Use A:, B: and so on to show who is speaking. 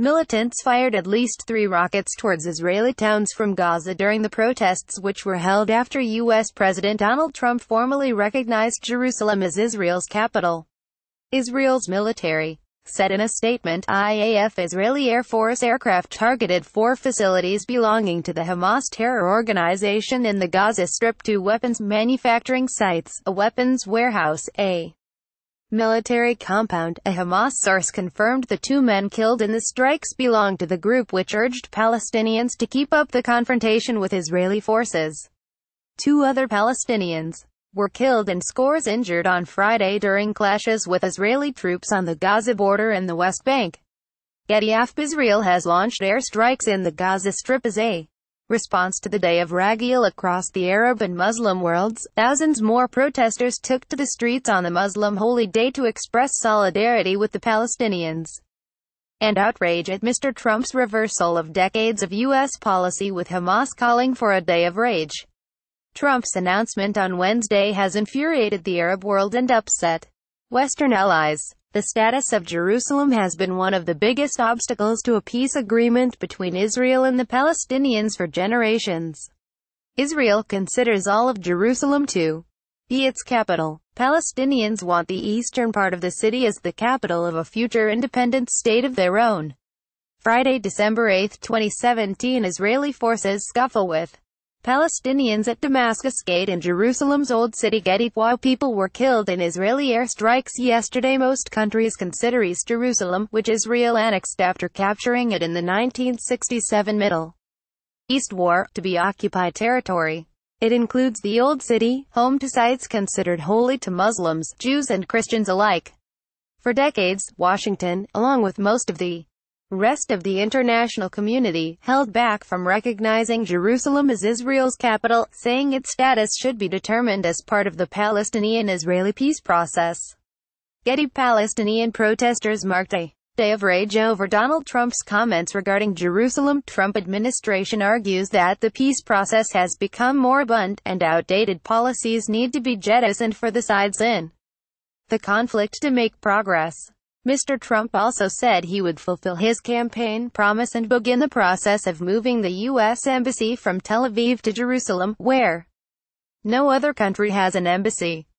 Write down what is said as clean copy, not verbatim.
A: Militants fired at least 3 rockets towards Israeli towns from Gaza during the protests which were held after U.S. President Donald Trump formally recognized Jerusalem as Israel's capital. Israel's military said in a statement, IAF Israeli Air Force aircraft targeted 4 facilities belonging to the Hamas terror organization in the Gaza Strip, 2 weapons manufacturing sites, a weapons warehouse, a military compound. A Hamas source confirmed the 2 men killed in the strikes belonged to the group which urged Palestinians to keep up the confrontation with Israeli forces. 2 other Palestinians were killed and scores injured on Friday during clashes with Israeli troops on the Gaza border and the West Bank. IAF Israel has launched airstrikes in the Gaza Strip as a response to the Day of Ragil across the Arab and Muslim worlds. Thousands more protesters took to the streets on the Muslim holy day to express solidarity with the Palestinians and outrage at Mr. Trump's reversal of decades of U.S. policy, with Hamas calling for a day of rage. Trump's announcement on Wednesday has infuriated the Arab world and upset Western allies. The status of Jerusalem has been one of the biggest obstacles to a peace agreement between Israel and the Palestinians for generations. Israel considers all of Jerusalem to be its capital. Palestinians want the eastern part of the city as the capital of a future independent state of their own. Friday, December 8, 2017, Israeli forces scuffle with Palestinians at Damascus Gate in Jerusalem's Old City. Getty. While people were killed in Israeli airstrikes yesterday, most countries consider East Jerusalem, which Israel annexed after capturing it in the 1967 Middle East War, to be occupied territory. It includes the Old City, home to sites considered holy to Muslims, Jews and Christians alike. For decades, Washington, along with most of the rest of the international community, held back from recognizing Jerusalem as Israel's capital, saying its status should be determined as part of the Palestinian-Israeli peace process. Getty. Palestinian protesters marked a day of rage over Donald Trump's comments regarding Jerusalem. Trump administration argues that the peace process has become moribund, and outdated policies need to be jettisoned for the sides in the conflict to make progress. Mr. Trump also said he would fulfill his campaign promise and begin the process of moving the U.S. Embassy from Tel Aviv to Jerusalem, where no other country has an embassy.